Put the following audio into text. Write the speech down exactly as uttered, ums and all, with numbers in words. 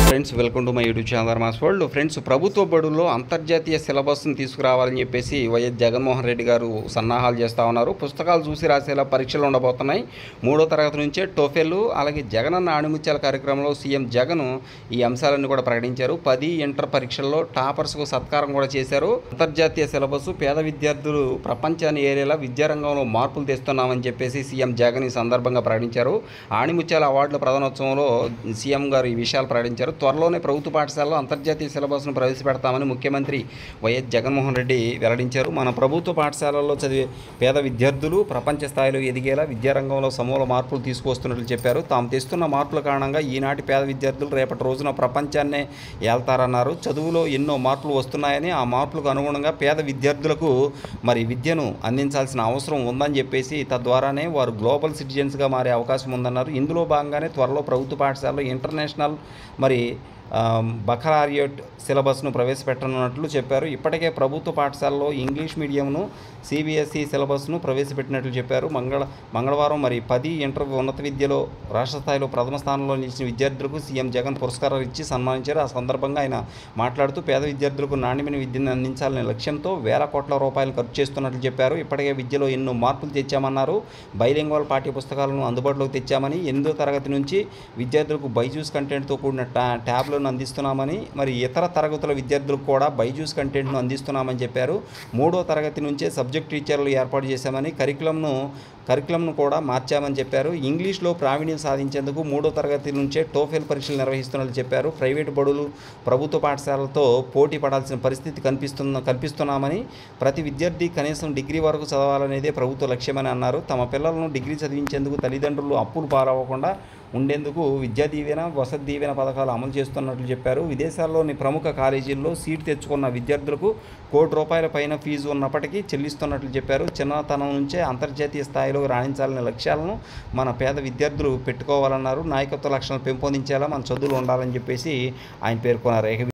Friends, welcome to my YouTube channel mass world. Friends, ప్రభుత్వ బడుల్లో అంతర్జాతీయ సిలబస్ను తీసుకురావాలని చెప్పేసి వైఎస్ జగన్మోహన్ రెడ్డి గారు సన్నాహాలు చేస్తూ ఉన్నారు. పుస్తకాలు చూసి రాసేలా పరీక్షలు ఉండబోతున్నాయి. మూడో తరగతి నుంచే టోఫెల్ అలాగే జగనన్న ఆణిముత్యాల కార్యక్రమంలో సీఎం జగన్ ఈ అంశాలన్నీ కూడా ప్రకటించారు. పది ఇంటర్ పరీక్షల్లో టాపర్స్కు సత్కారం కూడా చేశారు. అంతర్జాతీయ సిలబస్ పేద విద్యార్థులు ప్రపంచాన్ని ఏరేలా విద్యారంగంలో మార్పులు తెస్తున్నామని చెప్పేసి సీఎం జగన్ ఈ సందర్భంగా ప్రకటించారు. ఆణిముత్యాల అవార్డుల ప్రధానోత్సవంలో సీఎం గారు ఈ విషయాలు ప్రకటించారు. త్వరలోనే ప్రభుత్వ పాఠశాలలో అంతర్జాతీయ సిలబస్ను ప్రవేశపెడతామని ముఖ్యమంత్రి వైఎస్ జగన్మోహన్ రెడ్డి వెల్లడించారు. మన ప్రభుత్వ పాఠశాలల్లో చదివే పేద విద్యార్థులు ప్రపంచ స్థాయిలో ఎదిగేలా విద్యారంగంలో సమూల మార్పులు తీసుకొస్తున్నట్లు చెప్పారు. తాము తెస్తున్న మార్పుల కారణంగా ఈనాటి పేద విద్యార్థులు రేపటి రోజున ప్రపంచాన్నే ఏల్తారన్నారు. చదువులో ఎన్నో మార్పులు వస్తున్నాయని, ఆ మార్పులకు అనుగుణంగా పేద విద్యార్థులకు మరి విద్యను అందించాల్సిన అవసరం ఉందని చెప్పేసి తద్వారానే వారు గ్లోబల్ సిటిజన్స్గా మారే అవకాశం ఉందన్నారు. ఇందులో భాగంగానే త్వరలో ప్రభుత్వ పాఠశాలలో ఇంటర్నేషనల్ మరి బకరారియట్ సిలబస్ను ప్రవేశపెట్టనున్నట్లు చెప్పారు. ఇప్పటికే ప్రభుత్వ పాఠశాలలో ఇంగ్లీష్ మీడియంను సిబిఎస్ఈ సిలబస్ను ప్రవేశపెట్టినట్లు చెప్పారు. మంగళ మంగళవారం మరి పది ఇంటర్ ఉన్నత విద్యలో రాష్ట్ర స్థాయిలో ప్రథమ స్థానంలో నిలిచిన విద్యార్థులకు సీఎం జగన్ పురస్కారాలు ఇచ్చి సన్మానించారు. ఆ సందర్భంగా ఆయన మాట్లాడుతూ పేద విద్యార్థులకు నాణ్యమైన విద్యను అందించాలనే లక్ష్యంతో వేల కోట్ల రూపాయలు ఖర్చు చేస్తున్నట్లు చెప్పారు. ఇప్పటికే విద్యలో ఎన్నో మార్పులు తెచ్చామన్నారు. బైలింగ్వల్ పాఠ్య పుస్తకాలను అందుబాటులోకి తెచ్చామని, ఎనిమిదో తరగతి నుంచి విద్యార్థులకు బైజూస్ కంటెంట్తో కూడిన టా ట్యాబ్లను అందిస్తున్నామని, మరి ఇతర తరగతుల విద్యార్థులకు కూడా బైజూస్ కంటెంట్ను అందిస్తున్నామని చెప్పారు. మూడో తరగతి నుంచే సబ్జెక్ట్ టీచర్లు ఏర్పాటు చేశామని, కరికులంను కరికులంను కూడా మార్చామని చెప్పారు. ఇంగ్లీష్లో ప్రావీణ్యం సాధించేందుకు మూడో తరగతి నుంచే టోఫెల్ పరీక్షలు నిర్వహిస్తున్నట్లు చెప్పారు. ప్రైవేటు బడులు ప్రభుత్వ పాఠశాలలతో పోటీ పడాల్సిన పరిస్థితి కనిపిస్తున్న కల్పిస్తున్నామని, ప్రతి విద్యార్థి కనీసం డిగ్రీ వరకు చదవాలనేదే ప్రభుత్వ లక్ష్యమని అన్నారు. తమ పిల్లలను డిగ్రీ చదివించేందుకు తల్లిదండ్రులు అప్పులు పాలవ్వకుండా ఉండేందుకు విద్యా దీవెన, వసతి దీవెన పథకాలు అమలు చేస్తున్నట్లు చెప్పారు. విదేశాల్లోని ప్రముఖ కాలేజీల్లో సీటు తెచ్చుకున్న విద్యార్థులకు కోటి రూపాయల పైన ఫీజు ఉన్నప్పటికీ చెల్లిస్తున్నట్లు చెప్పారు. చిన్నతనం నుంచే అంతర్జాతీయ స్థాయిలో రాణించాలనే లక్ష్యాలను మన పేద విద్యార్థులు పెట్టుకోవాలన్నారు. నాయకత్వ లక్షణాలు పెంపొందించేలా మన చదువులు ఉండాలని చెప్పేసి ఆయన పేర్కొన్నారు.